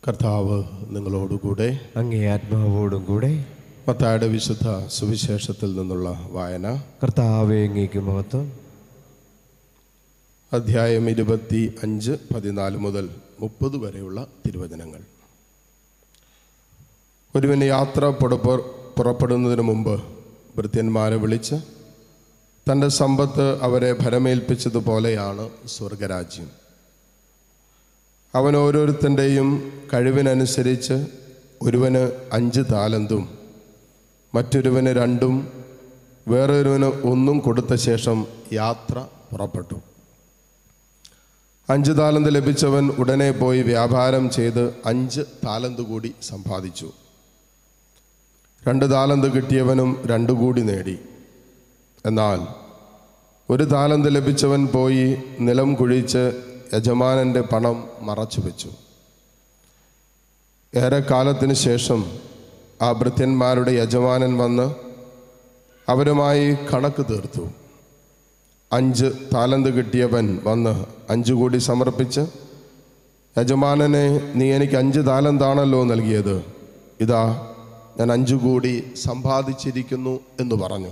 കർത്താവ് നിങ്ങളോടുകൂടെ, അങ്ങേ ആത്മാവോടും കൂടെ. മത്തായിയുടെ വിശുദ്ധ സുവിശേഷത്തിൽ നിന്നുള്ള വായന. കർത്താവേ, അങ്ങേക്ക് മഹത്വം. അധ്യായം 25, 14 മുതൽ 30 വരെയുള്ള തിരുവചനങ്ങൾ. ഒരുവന് യാത്ര പുറപ്പെടുന്നതിന് മുമ്പ് ഭൃത്യന്മാരെ വിളിച്ച് തൻ്റെ സമ്പത്ത് അവരെ ഭരമേൽപ്പിച്ചതുപോലെയാണ് സ്വർഗരാജ്യം. അവൻ ഓരോരുത്തൻ്റെയും കഴിവിനനുസരിച്ച് ഒരുവന് 5 താലന്തും മറ്റൊരുവന് 2, വേറൊരുവന് 1 കൊടുത്ത ശേഷം യാത്ര പുറപ്പെട്ടു. 5 താലന്ത് ലഭിച്ചവൻ ഉടനെ പോയി വ്യാപാരം ചെയ്ത് 5 താലന്ത് കൂടി സമ്പാദിച്ചു. 2 താലന്ത് കിട്ടിയവനും 2 കൂടി നേടി. എന്നാൽ 1 താലന്ത് ലഭിച്ചവൻ പോയി നിലം കുഴിച്ച് യജമാനൻ്റെ പണം മറച്ചു വെച്ചു. ഏറെക്കാലത്തിന് ശേഷം ആ ഭൃത്യന്മാരുടെ യജമാനൻ വന്ന് അവരുമായി കണക്ക് തീർത്തു. 5 താലന്ത് കിട്ടിയവൻ വന്ന് 5 കൂടി സമർപ്പിച്ച്, യജമാനനെ, നീ എനിക്ക് 5 താലന്താണല്ലോ നൽകിയത്, ഇതാ ഞാൻ 5 കൂടി സമ്പാദിച്ചിരിക്കുന്നു എന്ന് പറഞ്ഞു.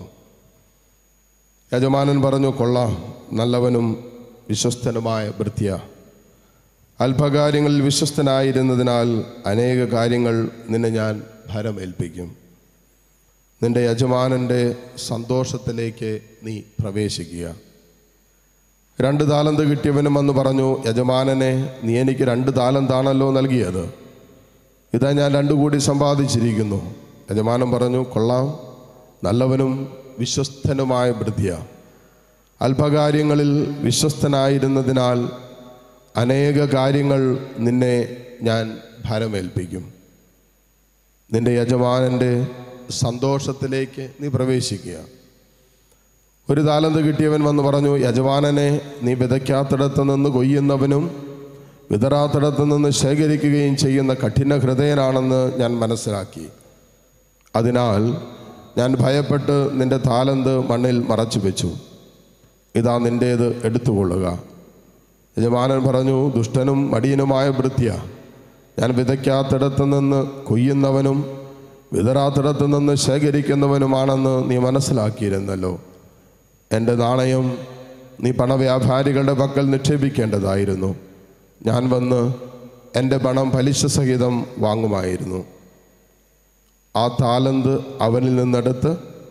യജമാനൻ പറഞ്ഞു, കൊള്ളാം, നല്ലവനും വിശ്വസ്തനുമായ ഭൃത്യ. അല്പകാര്യങ്ങളിൽ വിശ്വസ്തനായിരുന്നതിനാൽ അനേക കാര്യങ്ങൾ നിന്നെ ഞാൻ ഭരമേൽപ്പിക്കും. നിന്റെ യജമാനൻ്റെ സന്തോഷത്തിലേക്ക് നീ പ്രവേശിക്കുക. 2 താലന്ത് കിട്ടിയവനും വന്ന് പറഞ്ഞു, യജമാനനെ, നീ എനിക്ക് 2 താലന്താണല്ലോ നൽകിയത്, ഇതാ ഞാൻ 2 കൂടി സമ്പാദിച്ചിരിക്കുന്നു. യജമാനൻ പറഞ്ഞു, കൊള്ളാം, നല്ലവനും വിശ്വസ്തനുമായ ഭൃത്യ. അല്പകാര്യങ്ങളിൽ വിശ്വസ്തനായിരുന്നതിനാൽ അനേക കാര്യങ്ങൾ നിന്നെ ഞാൻ ഭരമേൽപ്പിക്കും. നിന്റെ യജമാനൻ്റെ സന്തോഷത്തിലേക്ക് നീ പ്രവേശിക്കുക. 1 താലന്ത് കിട്ടിയവൻ വന്ന് പറഞ്ഞു, യജമാനനെ, നീ വിതയ്ക്കാത്തിടത്ത് നിന്ന് കൊയ്യുന്നവനും വിതറാത്തിടത്ത് നിന്ന് ശേഖരിക്കുകയും ചെയ്യുന്ന കഠിന ഹൃദയനാണെന്ന് ഞാൻ മനസ്സിലാക്കി. അതിനാൽ ഞാൻ ഭയപ്പെട്ട് നിന്റെ താലന്ത് മണ്ണിൽ മറച്ചു വെച്ചു. ഇതാ നിൻ്റേത് എടുത്തുകൊള്ളുക. യജമാനൻ പറഞ്ഞു, ദുഷ്ടനും മടിയനുമായ ഭൃത്യ, ഞാൻ വിതയ്ക്കാത്തിടത്ത് നിന്ന് കൊയ്യുന്നവനും വിതറാത്തിടത്ത് നിന്ന് ശേഖരിക്കുന്നവനുമാണെന്ന് നീ മനസ്സിലാക്കിയിരുന്നല്ലോ. എൻ്റെ നാണയം നീ പണവ്യാപാരികളുടെ പക്കൽ നിക്ഷേപിക്കേണ്ടതായിരുന്നു. ഞാൻ വന്ന് എൻ്റെ പണം പലിശ സഹിതം വാങ്ങുമായിരുന്നു. ആ താലന്ത് അവനിൽ നിന്നെടുത്ത്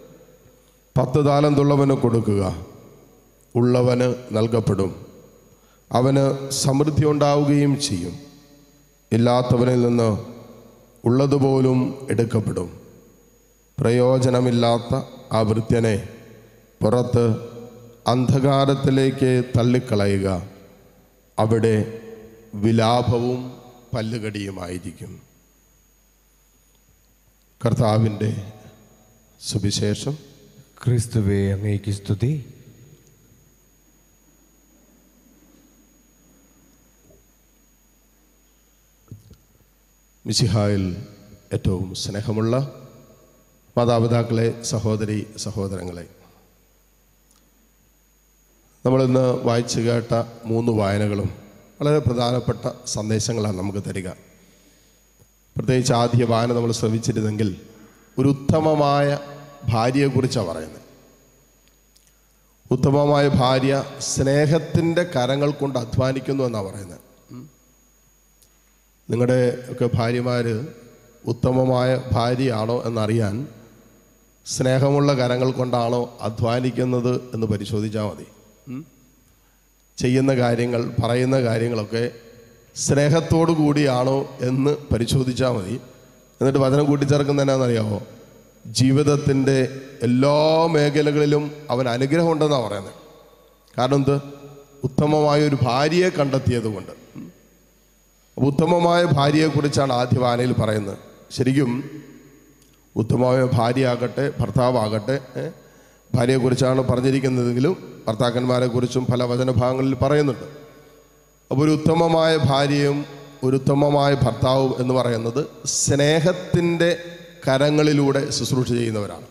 10 താലന്തുള്ളവന് കൊടുക്കുക. ഉള്ളവന് നൽകപ്പെടും, അവന് സമൃദ്ധി ഉണ്ടാവുകയും ചെയ്യും. ഇല്ലാത്തവനിൽ നിന്ന് ഉള്ളതുപോലും എടുക്കപ്പെടും. പ്രയോജനമില്ലാത്ത ആ ഭൃത്യനെ പുറത്ത് അന്ധകാരത്തിലേക്ക് തള്ളിക്കളയുക. അവിടെ വിലാപവും പല്ലുകടിയുമായിരിക്കും. കർത്താവിൻ്റെ സുവിശേഷം. ക്രിസ്തുവേ, അങ്ങേക്ക് സ്തുതി. മിശിഹായിൽ ഏറ്റവും സ്നേഹമുള്ള മാതാപിതാക്കളെ, സഹോദരി സഹോദരങ്ങളെ, നമ്മളിന്ന് വായിച്ചു കേട്ട 3 വായനകളും വളരെ പ്രധാനപ്പെട്ട സന്ദേശങ്ങളാണ് നമുക്ക് തരിക. പ്രത്യേകിച്ച് ആദ്യ വായന നമ്മൾ ശ്രവിച്ചിരുന്നെങ്കിൽ ഒരു ഉത്തമമായ ഭാര്യയെക്കുറിച്ചാണ് പറയുന്നത്. ഉത്തമമായ ഭാര്യ സ്നേഹത്തിൻ്റെ കരങ്ങൾ കൊണ്ട് അധ്വാനിക്കുന്നു എന്നാണ് പറയുന്നത്. നിങ്ങളുടെ ഒക്കെ ഭാര്യമാർ ഉത്തമമായ ഭാര്യയാണോ എന്നറിയാൻ സ്നേഹമുള്ള കരങ്ങൾ കൊണ്ടാണോ അധ്വാനിക്കുന്നത് എന്ന് പരിശോധിച്ചാൽ മതി. ചെയ്യുന്ന കാര്യങ്ങൾ, പറയുന്ന കാര്യങ്ങളൊക്കെ സ്നേഹത്തോടു കൂടിയാണോ എന്ന് പരിശോധിച്ചാൽ മതി. എന്നിട്ട് വചനം കൂട്ടിച്ചേർക്കുന്ന എന്നാണെന്നറിയാമോ? ജീവിതത്തിൻ്റെ എല്ലാ മേഖലകളിലും അവൻ അനുഗ്രഹം ഉണ്ടെന്നാണ് പറയുന്നത്. കാരണം എന്ത്? ഉത്തമമായൊരു ഭാര്യയെ കണ്ടെത്തിയത് കൊണ്ട്. ഉത്തമമായ ഭാര്യയെക്കുറിച്ചാണ് ആദ്യ വായനയിൽ പറയുന്നത്. ശരിക്കും ഉത്തമമായ ഭാര്യയാകട്ടെ ഭർത്താവാകട്ടെ ഭാര്യയെക്കുറിച്ചാണ് പറഞ്ഞിരിക്കുന്നതെങ്കിലും ഭർത്താക്കന്മാരെക്കുറിച്ചും പല വചനഭാഗങ്ങളിൽ പറയുന്നുണ്ട്. അപ്പോൾ ഒരു ഉത്തമമായ ഭാര്യയും ഒരു ഉത്തമമായ ഭർത്താവും എന്ന് പറയുന്നത് സ്നേഹത്തിൻ്റെ കരങ്ങളിലൂടെ ശുശ്രൂഷ ചെയ്യുന്നവരാണ്.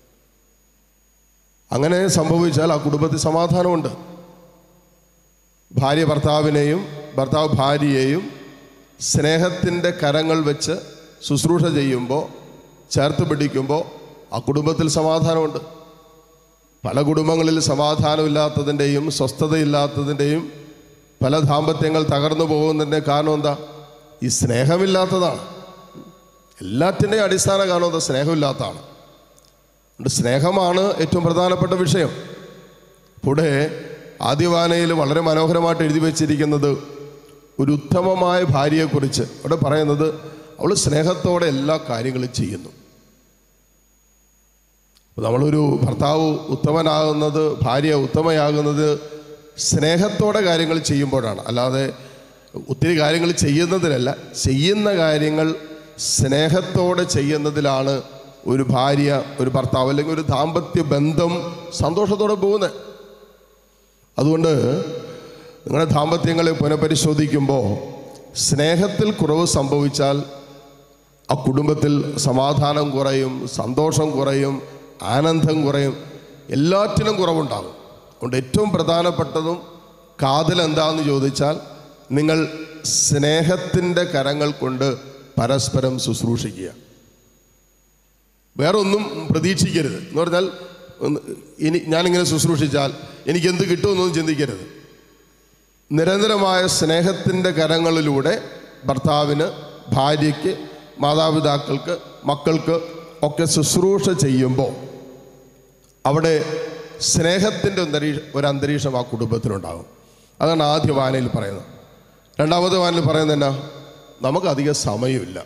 അങ്ങനെ സംഭവിച്ചാൽ ആ കുടുംബത്തിൽ സമാധാനമുണ്ട്. ഭാര്യ ഭർത്താവിനെയും ഭർത്താവ് ഭാര്യയെയും സ്നേഹത്തിൻ്റെ കരങ്ങൾ വെച്ച് ശുശ്രൂഷ ചെയ്യുമ്പോൾ, ചേർത്ത് പിടിക്കുമ്പോൾ ആ കുടുംബത്തിൽ സമാധാനമുണ്ട്. പല കുടുംബങ്ങളിൽ സമാധാനമില്ലാത്തതിൻ്റെയും സ്വസ്ഥതയില്ലാത്തതിൻ്റെയും പല ദാമ്പത്യങ്ങൾ തകർന്നു പോകുന്നതിൻ്റെ കാരണം എന്താ? ഈ സ്നേഹമില്ലാത്തതാണ്. എല്ലാറ്റിൻ്റെയും അടിസ്ഥാന കാരണം എന്താ? സ്നേഹമില്ലാത്തതാണ്. അതുകൊണ്ട് സ്നേഹമാണ് ഏറ്റവും പ്രധാനപ്പെട്ട വിഷയം. ഇവിടെ ആദ്യവായനയിൽ വളരെ മനോഹരമായിട്ട് എഴുതി വച്ചിരിക്കുന്നത് ഒരു ഉത്തമമായ ഭാര്യയെക്കുറിച്ച്. അവിടെ പറയുന്നത് അവൾ സ്നേഹത്തോടെ എല്ലാ കാര്യങ്ങളും ചെയ്യുന്നു. നമ്മളൊരു ഭർത്താവ് ഉത്തമനാകുന്നത്, ഭാര്യ ഉത്തമയാകുന്നത് സ്നേഹത്തോടെ കാര്യങ്ങൾ ചെയ്യുമ്പോഴാണ്. അല്ലാതെ ഒത്തിരി കാര്യങ്ങൾ ചെയ്യുന്നതിലല്ല, ചെയ്യുന്ന കാര്യങ്ങൾ സ്നേഹത്തോടെ ചെയ്യുന്നതിലാണ് ഒരു ഭാര്യ, ഒരു ഭർത്താവ് അല്ലെങ്കിൽ ഒരു ദാമ്പത്യ ബന്ധം സന്തോഷത്തോടെ പോകുന്നത്. അതുകൊണ്ട് നിങ്ങളുടെ ദാമ്പത്യങ്ങളെ പുനഃപരിശോധിക്കുമ്പോൾ സ്നേഹത്തിൽ കുറവ് സംഭവിച്ചാൽ ആ കുടുംബത്തിൽ സമാധാനം കുറയും, സന്തോഷം കുറയും, ആനന്ദം കുറയും, എല്ലാറ്റിനും കുറവുണ്ടാകും. അതുകൊണ്ട് ഏറ്റവും പ്രധാനപ്പെട്ടതും കാതൽ എന്താണെന്ന് ചോദിച്ചാൽ, നിങ്ങൾ സ്നേഹത്തിൻ്റെ കരങ്ങൾ കൊണ്ട് പരസ്പരം ശുശ്രൂഷിക്കുക. വേറൊന്നും പ്രതീക്ഷിക്കരുത്. എന്ന് പറഞ്ഞാൽ ഞാനിങ്ങനെ ശുശ്രൂഷിച്ചാൽ എനിക്കെന്ത് കിട്ടുമെന്നൊന്നും ചിന്തിക്കരുത്. നിരന്തരമായ സ്നേഹത്തിൻ്റെ കരങ്ങളിലൂടെ ഭർത്താവിന്, ഭാര്യയ്ക്ക്, മാതാപിതാക്കൾക്ക്, മക്കൾക്ക് ഒക്കെ ശുശ്രൂഷ ചെയ്യുമ്പോൾ അവിടെ സ്നേഹത്തിൻ്റെ ഒരു അന്തരീക്ഷം ആ കുടുംബത്തിലുണ്ടാകും. അതാണ് ആദ്യ വായനയിൽ പറയുന്നത്. രണ്ടാമത്തെ വായനയിൽ പറയുന്നത് എന്നാ? നമുക്കധികം സമയമില്ല.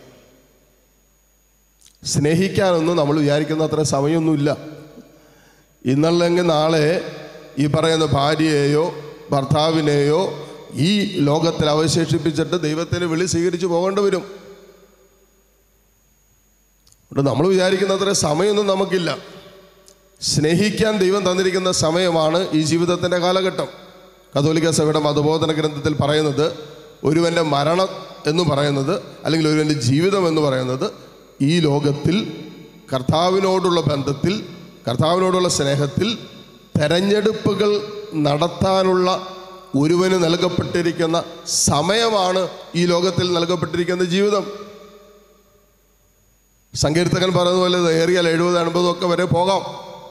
സ്നേഹിക്കാനൊന്നും നമ്മൾ വിചാരിക്കുന്ന അത്ര സമയമൊന്നുമില്ല. ഇന്നല്ലെങ്കിൽ നാളെ ഈ പറയുന്ന ഭാര്യയെയോ ഭർത്താവിനെയോ ഈ ലോകത്തിൽ അവശേഷിപ്പിച്ചിട്ട് ദൈവത്തിന് വിളി സ്വീകരിച്ച് പോകേണ്ടി വരും. അതുകൊണ്ട് നമ്മൾ വിചാരിക്കുന്ന അത്ര സമയമൊന്നും നമുക്കില്ല. സ്നേഹിക്കാൻ ദൈവം തന്നിരിക്കുന്ന സമയമാണ് ഈ ജീവിതത്തിൻ്റെ കാലഘട്ടം. കത്തോലിക്ക സഭയുടെ മതബോധന ഗ്രന്ഥത്തിൽ പറയുന്നത് ഒരുവൻ്റെ മരണം എന്ന് പറയുന്നത്, അല്ലെങ്കിൽ ഒരുവൻ്റെ ജീവിതം എന്ന് പറയുന്നത് ഈ ലോകത്തിൽ കർത്താവിനോടുള്ള ബന്ധത്തിൽ, കർത്താവിനോടുള്ള സ്നേഹത്തിൽ തെരഞ്ഞെടുപ്പുകൾ നടത്താനുള്ള ഒരുവന് നൽകപ്പെട്ടിരിക്കുന്ന സമയമാണ് ഈ ലോകത്തിൽ നൽകപ്പെട്ടിരിക്കുന്ന ജീവിതം. സങ്കീർത്തകൻ പറയുന്നതുപോലെ ഏറിയാൽ 70-80 ഒക്കെ വരെ പോകാം.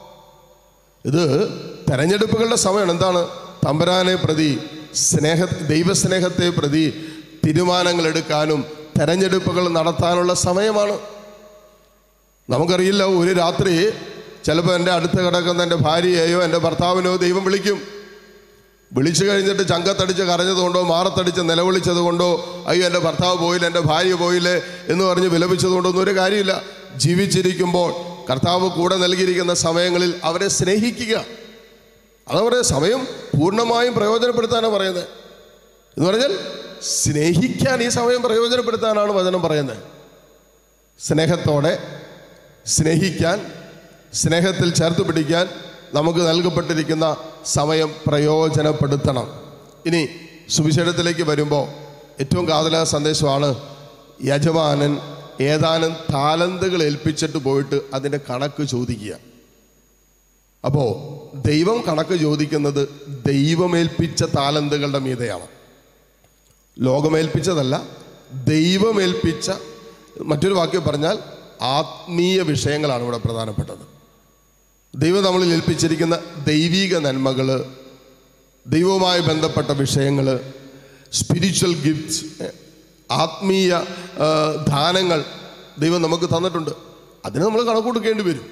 ഇത് തെരഞ്ഞെടുപ്പുകളുടെ സമയമാണ്. എന്താണ്? തമ്പുരാനെ പ്രതി, ദൈവസ്നേഹത്തെ പ്രതി തീരുമാനങ്ങൾ എടുക്കാനും തെരഞ്ഞെടുപ്പുകൾ നടത്താനുള്ള സമയമാണ്. നമുക്കറിയില്ല, ഒരു രാത്രി ചിലപ്പോൾ എൻ്റെ അടുത്ത് കിടക്കുന്ന എൻ്റെ ഭാര്യയെയോ എൻ്റെ ഭർത്താവിനെയോ ദൈവം വിളിക്കും. വിളിച്ചു കഴിഞ്ഞിട്ട് ചങ്കത്തടിച്ച് കരഞ്ഞതുകൊണ്ടോ മാറത്തടിച്ച് നിലവിളിച്ചത് കൊണ്ടോ അയ്യോ എൻ്റെ ഭർത്താവ് പോയില്ല, എൻ്റെ ഭാര്യ പോയില്ലേ എന്ന് പറഞ്ഞ് വിലപിച്ചതുകൊണ്ടോ ഒന്നും ഒരു കാര്യമില്ല. ജീവിച്ചിരിക്കുമ്പോൾ കർത്താവ് കൂടെ നൽകിയിരിക്കുന്ന സമയങ്ങളിൽ അവരെ സ്നേഹിക്കുക. അതവരെ സമയം പൂർണ്ണമായും പ്രയോജനപ്പെടുത്താനാണ് പറയുന്നത്. എന്ന് പറഞ്ഞാൽ സ്നേഹിക്കാൻ ഈ സമയം പ്രയോജനപ്പെടുത്താനാണ് വചനം പറയുന്നത്. സ്നേഹത്തോടെ സ്നേഹിക്കാൻ, സ്നേഹത്തിൽ ചേർത്ത് പിടിക്കാൻ നമുക്ക് നൽകപ്പെട്ടിരിക്കുന്ന സമയം പ്രയോജനപ്പെടുത്തണം. ഇനി സുവിശേഷത്തിലേക്ക് വരുമ്പോൾ ഏറ്റവും കാതലായ സന്ദേശമാണ് യജമാനൻ ഏതാനും താലന്തുകൾ ഏൽപ്പിച്ചിട്ട് പോയിട്ട് അതിൻ്റെ കണക്ക് ചോദിക്കുക. അപ്പോൾ ദൈവം കണക്ക് ചോദിക്കുന്നത് ദൈവമേൽപ്പിച്ച താലന്തുകളുടെ മീതെയാണ്, ലോകമേൽപ്പിച്ചതല്ല. ദൈവമേൽപ്പിച്ച, മറ്റൊരു വാക്യം പറഞ്ഞാൽ ആത്മീയ വിഷയങ്ങളാണ് ഇവിടെ പ്രധാനപ്പെട്ടത്. ദൈവം നമ്മളിൽ ഏൽപ്പിച്ചിരിക്കുന്ന ദൈവിക നന്മകൾ, ദൈവവുമായി ബന്ധപ്പെട്ട വിഷയങ്ങൾ, സ്പിരിച്വൽ ഗിഫ്റ്റ്സ്, ആത്മീയ ദാനങ്ങൾ ദൈവം നമുക്ക് തന്നിട്ടുണ്ട്. അതിന് നമ്മൾ കണക്ക് കൊടുക്കേണ്ടി വരും.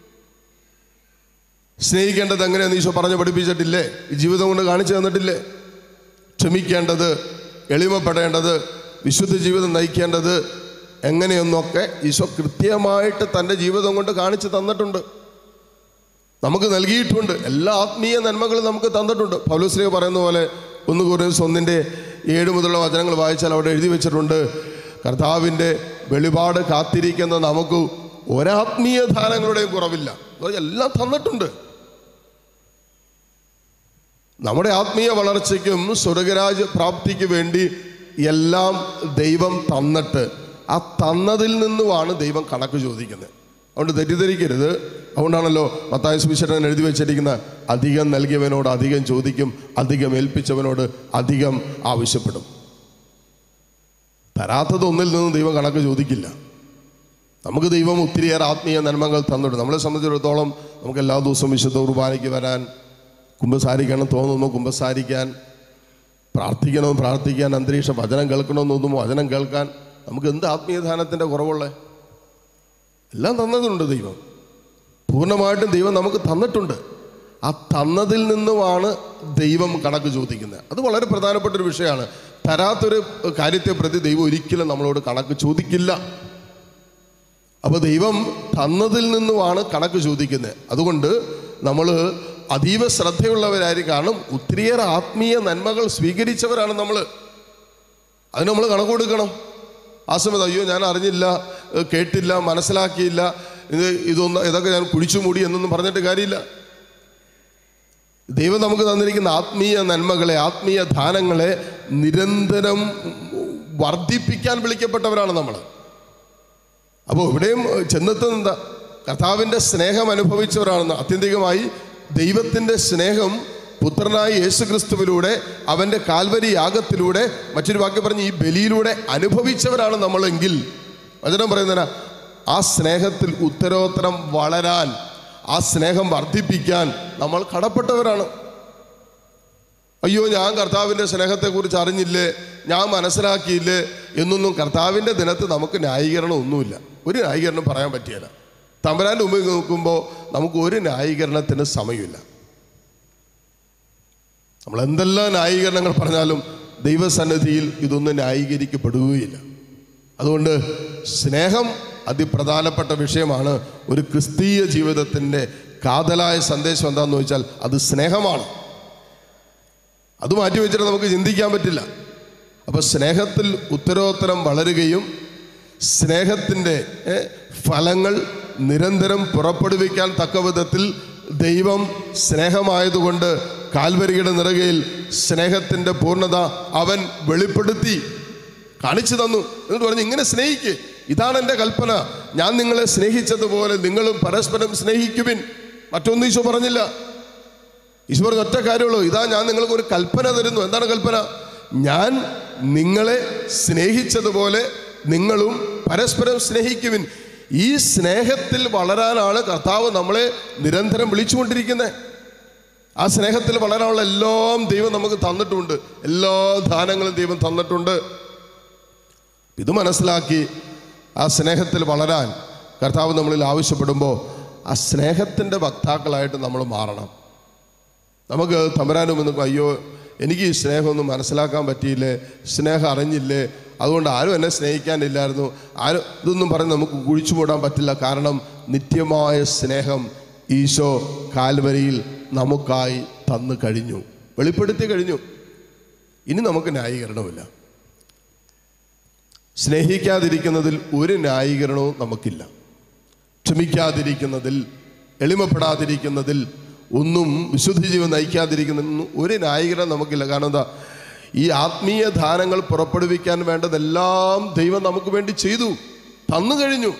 സ്നേഹിക്കേണ്ടത് എങ്ങനെയാണെന്ന് ഈശോ പറഞ്ഞ് പഠിപ്പിച്ചിട്ടില്ലേ? ഈ ജീവിതം കൊണ്ട് കാണിച്ചു തന്നിട്ടില്ലേ? ക്ഷമിക്കേണ്ടത്, എളിമപ്പെടേണ്ടത്, വിശുദ്ധ ജീവിതം നയിക്കേണ്ടത് എങ്ങനെയൊന്നൊക്കെ ഈശോ കൃത്യമായിട്ട് തൻ്റെ ജീവിതം കൊണ്ട് കാണിച്ചു തന്നിട്ടുണ്ട്, നമുക്ക് നൽകിയിട്ടുണ്ട്. എല്ലാ ആത്മീയ നന്മകളും നമുക്ക് തന്നിട്ടുണ്ട്. പൗലോസ് പറയുന്ന പോലെ 1 കൊരിന്ത്യർ 1:7 മുതലുള്ള വചനങ്ങൾ വായിച്ചാൽ അവിടെ എഴുതി വെച്ചിട്ടുണ്ട്, കർത്താവിൻ്റെ വെളിപാട് കാത്തിരിക്കുന്ന നമുക്ക് ഒരാത്മീയ ദാനങ്ങളുടെയും കുറവില്ല. എല്ലാം തന്നിട്ടുണ്ട്. നമ്മുടെ ആത്മീയ വളർച്ചയ്ക്കും സ്വർഗരാജ്യ പ്രാപ്തിക്ക് വേണ്ടി എല്ലാം ദൈവം തന്നിട്ട് ആ തന്നതിൽ നിന്നുമാണ് ദൈവം കണക്ക് ചോദിക്കുന്നത്. അതുകൊണ്ട് തെറ്റിദ്ധരിക്കരുത്. അതുകൊണ്ടാണല്ലോ മത്തായി സുവിശേഷകൻ എഴുതി വെച്ചിരിക്കുന്ന അധികം നൽകിയവനോട് അധികം ചോദിക്കും, അധികം ഏൽപ്പിച്ചവനോട് അധികം ആവശ്യപ്പെടും. തരാത്തത് ഒന്നിൽ നിന്നും ദൈവം കണക്ക് ചോദിക്കില്ല. നമുക്ക് ദൈവം ഒത്തിരിയേറെ ആത്മീയ നന്മകൾ തന്നിട്ടുണ്ട്. നമ്മളെ സംബന്ധിച്ചിടത്തോളം നമുക്ക് എല്ലാ ദിവസവും വിശുദ്ധ കുർബാനയ്ക്ക് വരാൻ, കുമ്പസാരിക്കണം തോന്നുന്നു കുമ്പസാരിക്കാൻ, പ്രാർത്ഥിക്കാൻ, അന്തരീക്ഷ വചനം കേൾക്കണമെന്ന് തോന്നുമ്പോൾ വചനം കേൾക്കാൻ. നമുക്ക് എന്ത് ആത്മീയദാനത്തിൻ്റെ കുറവുള്ളത്? എല്ലാം തന്നതുണ്ട് ദൈവം. പൂർണ്ണമായിട്ടും ദൈവം നമുക്ക് തന്നിട്ടുണ്ട്. ആ തന്നതിൽ നിന്നുമാണ് ദൈവം കണക്ക് ചോദിക്കുന്നത്. അത് വളരെ പ്രധാനപ്പെട്ടൊരു വിഷയമാണ്. തരാത്തൊരു കാര്യത്തെ പ്രതി ദൈവം ഒരിക്കലും നമ്മളോട് കണക്ക് ചോദിക്കില്ല. അപ്പോൾ ദൈവം തന്നതിൽ നിന്നുമാണ് കണക്ക് ചോദിക്കുന്നത്. അതുകൊണ്ട് നമ്മൾ അതീവ ശ്രദ്ധയുള്ളവരായി കാണും. ഒത്തിരിയേറെ ആത്മീയ നന്മകൾ സ്വീകരിച്ചവരാണ് നമ്മൾ. അതിന് നമ്മൾ കണക്ക് കൊടുക്കണം. ആ സമയത്ത് അയ്യോ ഞാൻ അറിഞ്ഞില്ല, കേട്ടില്ല, മനസ്സിലാക്കിയില്ല, ഇതൊക്കെ ഞാൻ കുഴിച്ചു മൂടി എന്നൊന്നും പറഞ്ഞിട്ട് കാര്യമില്ല. ദൈവം നമുക്ക് തന്നിരിക്കുന്ന ആത്മീയ നന്മകളെ, ആത്മീയ ദാനങ്ങളെ നിരന്തരം വർദ്ധിപ്പിക്കാൻ വിളിക്കപ്പെട്ടവരാണ് നമ്മൾ. അപ്പോൾ ഇവിടെയും ചെന്നെത്തുന്ന കർത്താവിൻ്റെ സ്നേഹം അനുഭവിച്ചവരാണെന്ന്. ആത്യന്തികമായി ദൈവത്തിൻ്റെ സ്നേഹം പുത്രനായ യേശുക്രിസ്തുവിലൂടെ, അവൻ്റെ കാൽവരി യാഗത്തിലൂടെ, മറ്റൊരു വാക്യം പറഞ്ഞ് ഈ ബലിയിലൂടെ അനുഭവിച്ചവരാണ് നമ്മളെങ്കിൽ വചനം പറയുന്നതിനാ ആ സ്നേഹത്തിൽ ഉത്തരോത്തരം വളരാൻ, ആ സ്നേഹം വർദ്ധിപ്പിക്കാൻ നമ്മൾ കടപ്പെട്ടവരാണ്. അയ്യോ ഞാൻ കർത്താവിൻ്റെ സ്നേഹത്തെക്കുറിച്ച് അറിഞ്ഞില്ലേ, ഞാൻ മനസ്സിലാക്കിയില്ലേ എന്നൊന്നും കർത്താവിൻ്റെ ദിനത്ത് നമുക്ക് ന്യായീകരണം ഒന്നുമില്ല. ഒരു ന്യായീകരണം പറയാൻ പറ്റിയല്ല. തമ്പുരാൻ്റെ മുമ്പിൽ നോക്കുമ്പോൾ നമുക്ക് ഒരു ന്യായീകരണത്തിന് സമയമില്ല. നമ്മൾ എന്തെല്ലാം ന്യായീകരണങ്ങൾ പറഞ്ഞാലും ദൈവസന്നിധിയിൽ ഇതൊന്നും ന്യായീകരിക്കപ്പെടുകയില്ല. അതുകൊണ്ട് സ്നേഹം അതിപ്രധാനപ്പെട്ട വിഷയമാണ്. ഒരു ക്രിസ്തീയ ജീവിതത്തിൻ്റെ കാതലായ സന്ദേശം എന്താണെന്ന് ചോദിച്ചാൽ അത് സ്നേഹമാണ്. അത് മാറ്റിവെച്ചിട്ട് നമുക്ക് ചിന്തിക്കാൻ പറ്റില്ല. അപ്പോൾ സ്നേഹത്തിൽ ഉത്തരോത്തരം വളരുകയും സ്നേഹത്തിൻ്റെ ഫലങ്ങൾ നിരന്തരം പുറപ്പെടുവിക്കാൻ തക്ക വിധത്തിൽ ദൈവം സ്നേഹമായതുകൊണ്ട് കാൽവരിയുടെ നിറകയിൽ സ്നേഹത്തിൻ്റെ പൂർണ്ണത അവൻ വെളിപ്പെടുത്തി കാണിച്ചു തന്നു. എന്നിട്ട് പറഞ്ഞു ഇങ്ങനെ സ്നേഹിക്ക്, ഇതാണ് എൻ്റെ കൽപ്പന, ഞാൻ നിങ്ങളെ സ്നേഹിച്ചതുപോലെ നിങ്ങളും പരസ്പരം സ്നേഹിക്കുവിൻ. മറ്റൊന്നും ഈശോ പറഞ്ഞില്ല. ഈശോ പറഞ്ഞ ഒറ്റ കാര്യമുള്ളൂ, ഇതാ ഞാൻ നിങ്ങൾക്ക് ഒരു കൽപ്പന തരുന്നു. എന്താണ് കൽപ്പന? ഞാൻ നിങ്ങളെ സ്നേഹിച്ചതുപോലെ നിങ്ങളും പരസ്പരം സ്നേഹിക്കുവിൻ. ഈ സ്നേഹത്തിൽ വളരാനാണ് കർത്താവ് നമ്മളെ നിരന്തരം വിളിച്ചുകൊണ്ടിരിക്കുന്നത്. ആ സ്നേഹത്തിൽ വളരാനുള്ള എല്ലാം ദൈവം നമുക്ക് തന്നിട്ടുണ്ട്. എല്ലാ ദാനങ്ങളും ദൈവം തന്നിട്ടുണ്ട്. ഇത് മനസ്സിലാക്കി ആ സ്നേഹത്തിൽ വളരാൻ കർത്താവ് നമ്മളിൽ ആവശ്യപ്പെടുമ്പോൾ ആ സ്നേഹത്തിൻ്റെ വക്താക്കളായിട്ട് നമ്മൾ മാറണം. നമുക്ക് തമ്പുരാനും അയ്യോ എനിക്ക് ഈ സ്നേഹമൊന്നും മനസ്സിലാക്കാൻ പറ്റിയില്ലേ, സ്നേഹം അറിഞ്ഞില്ലേ, അതുകൊണ്ട് ആരും എന്നെ സ്നേഹിക്കാനില്ലായിരുന്നു, ആരും ഇതൊന്നും പറഞ്ഞ് നമുക്ക് കുഴിച്ചു മൂടാൻ പറ്റില്ല. കാരണം നിത്യമായ സ്നേഹം ഈശോ കാൽവരിയിൽ നമുക്കായി തന്നു കഴിഞ്ഞു, വെളിപ്പെടുത്തി കഴിഞ്ഞു. ഇനി നമുക്ക് ന്യായീകരണമില്ല. സ്നേഹിക്കാതിരിക്കുന്നതിൽ ഒരു ന്യായീകരണവും നമുക്കില്ല. ക്ഷമിക്കാതിരിക്കുന്നതിൽ, എളിമപ്പെടാതിരിക്കുന്നതിൽ, ഒന്നും വിശുദ്ധ ജീവൻ നയിക്കാതിരിക്കുന്നതിനൊന്നും ഒരു ന്യായീകരണം നമുക്കില്ല. കാരണം എന്താ? ഈ ആത്മീയ ദാനങ്ങൾ പുറപ്പെടുവിക്കാൻ വേണ്ടതെല്ലാം ദൈവം നമുക്ക് വേണ്ടി ചെയ്തു തന്നു കഴിഞ്ഞു.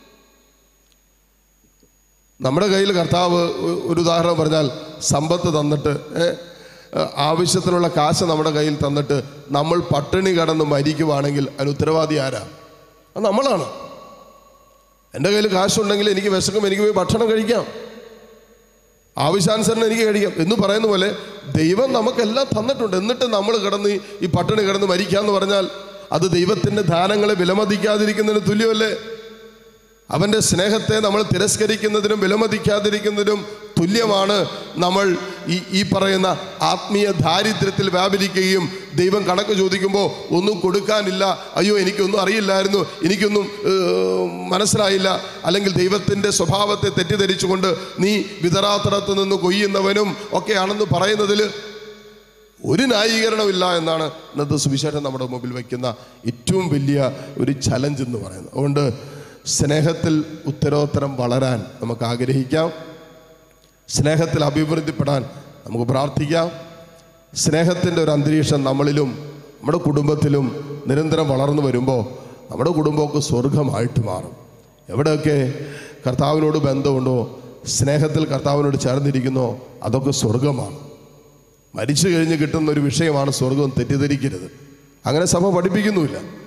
നമ്മുടെ കയ്യിൽ കർത്താവ് ഒരു ഉദാഹരണം പറഞ്ഞാൽ സമ്പത്ത് തന്നിട്ട്, ആവശ്യത്തിനുള്ള കാശ് നമ്മുടെ കയ്യിൽ തന്നിട്ട് നമ്മൾ പട്ടിണി കിടന്ന് മരിക്കുവാണെങ്കിൽ അതിന് ഉത്തരവാദി ആരാ? അത് നമ്മളാണ്. എൻ്റെ കയ്യിൽ കാശുണ്ടെങ്കിൽ എനിക്ക് വിശക്കും, എനിക്ക് പോയി ഭക്ഷണം കഴിക്കാം, ആവശ്യാനുസരണം എനിക്ക് കഴിക്കാം എന്ന് പറയുന്ന പോലെ ദൈവം നമുക്കെല്ലാം തന്നിട്ടുണ്ട്. എന്നിട്ട് നമ്മൾ കിടന്ന് ഈ പട്ടിണി കിടന്ന് മരിക്കാമെന്ന് പറഞ്ഞാൽ അത് ദൈവത്തിൻ്റെ ദാനങ്ങളെ വിലമതിക്കാതിരിക്കുന്നതിന് തുല്യമല്ലേ? അവൻ്റെ സ്നേഹത്തെ നമ്മൾ തിരസ്കരിക്കുന്നതിനും വിലമതിക്കാതിരിക്കുന്നതിനും തുല്യമാണ് നമ്മൾ ഈ പറയുന്ന ആത്മീയ ദാരിദ്ര്യത്തിൽ വ്യാപരിക്കുകയും ദൈവം കണക്ക് ചോദിക്കുമ്പോൾ ഒന്നും കൊടുക്കാനില്ല, അയ്യോ എനിക്കൊന്നും അറിയില്ലായിരുന്നു, എനിക്കൊന്നും മനസ്സിലായില്ല, അല്ലെങ്കിൽ ദൈവത്തിൻ്റെ സ്വഭാവത്തെ തെറ്റിദ്ധരിച്ചുകൊണ്ട് നീ വിതറാത്തടത്ത് നിന്ന് കൊയ്യുന്നവനും ഒക്കെയാണെന്ന് പറയുന്നതിൽ ഒരു ന്യായീകരണമില്ല എന്നാണ് ഇന്നത്തെ സുവിശേഷം നമ്മുടെ മുമ്പിൽ വയ്ക്കുന്ന ഏറ്റവും വലിയ ഒരു ചലഞ്ച് എന്ന് പറയുന്നത്. അതുകൊണ്ട് സ്നേഹത്തിൽ ഉത്തരോത്തരം വളരാൻ നമുക്ക് ആഗ്രഹിക്കാം. സ്നേഹത്തിൽ അഭിവൃദ്ധിപ്പെടാൻ നമുക്ക് പ്രാർത്ഥിക്കാം. സ്നേഹത്തിൻ്റെ ഒരു അന്തരീക്ഷം നമ്മളിലും നമ്മുടെ കുടുംബത്തിലും നിരന്തരം വളർന്നു വരുമ്പോൾ നമ്മുടെ കുടുംബമൊക്കെ സ്വർഗമായിട്ട് മാറും. എവിടെയൊക്കെ കർത്താവിനോട് ബന്ധമുണ്ടോ, സ്നേഹത്തിൽ കർത്താവിനോട് ചേർന്നിരിക്കുന്നോ, അതൊക്കെ സ്വർഗമാണ്. മരിച്ചു കഴിഞ്ഞ് കിട്ടുന്ന ഒരു വിഷയമാണ് സ്വർഗം, തെറ്റിദ്ധരിക്കരുത്. അങ്ങനെ സഭ പഠിപ്പിക്കുന്നുമില്ല.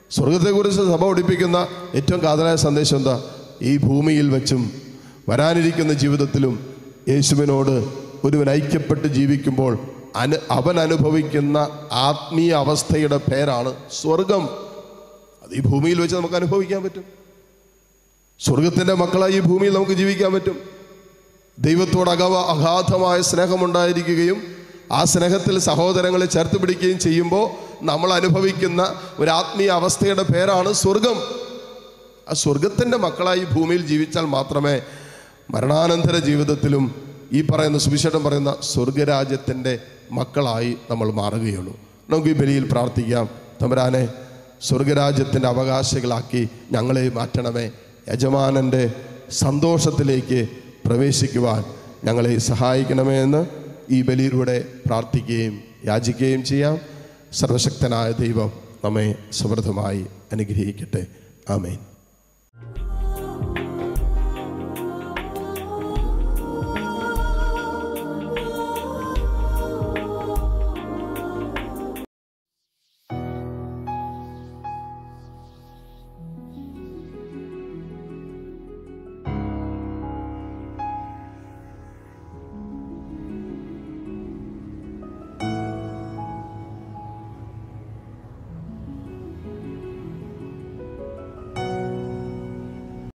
സ്വർഗത്തെക്കുറിച്ച് സഭ പഠിപ്പിക്കുന്ന ഏറ്റവും കാതലായ സന്ദേശം എന്താ? ഈ ഭൂമിയിൽ വെച്ചും വരാനിരിക്കുന്ന ജീവിതത്തിലും യേശുവിനോട് ഒരുവൻ ഐക്യപ്പെട്ട് ജീവിക്കുമ്പോൾ അവൻ അനുഭവിക്കുന്ന ആത്മീയ അവസ്ഥയുടെ പേരാണ് സ്വർഗം. അത് ഈ ഭൂമിയിൽ വെച്ച് നമുക്ക് അനുഭവിക്കാൻ പറ്റും. സ്വർഗത്തിൻ്റെ മക്കളായി ഈ ഭൂമിയിൽ നമുക്ക് ജീവിക്കാൻ പറ്റും. ദൈവത്തോട് അഗാധമായ സ്നേഹമുണ്ടായിരിക്കുകയും ആ സ്നേഹത്തിൽ സഹോദരങ്ങളെ ചേർത്ത് പിടിക്കുകയും ചെയ്യുമ്പോൾ നമ്മൾ അനുഭവിക്കുന്ന ഒരു ആത്മീയ അവസ്ഥയുടെ പേരാണ് സ്വർഗം. ആ സ്വർഗത്തിൻ്റെ മക്കളായി ഭൂമിയിൽ ജീവിച്ചാൽ മാത്രമേ മരണാനന്തര ജീവിതത്തിലും ഈ പറയുന്ന സുവിശേഷം പറയുന്ന സ്വർഗരാജ്യത്തിൻ്റെ മക്കളായി നമ്മൾ മാറുകയുള്ളൂ. നമുക്ക് ഈ ബലിയിൽ പ്രാർത്ഥിക്കാം. തമ്പുരാനെ, സ്വർഗരാജ്യത്തിൻ്റെ അവകാശികളാക്കി ഞങ്ങളെ മാറ്റണമേ. യജമാനൻ്റെ സന്തോഷത്തിലേക്ക് പ്രവേശിക്കുവാൻ ഞങ്ങളെ സഹായിക്കണമേ എന്ന് ഈ ബലിയിലൂടെ പ്രാർത്ഥിക്കുകയും യാചിക്കുകയും ചെയ്യാം. സർവശക്തനായ ദൈവം നമ്മെ സമൃദ്ധമായി അനുഗ്രഹിക്കട്ടെ. ആമേൻ.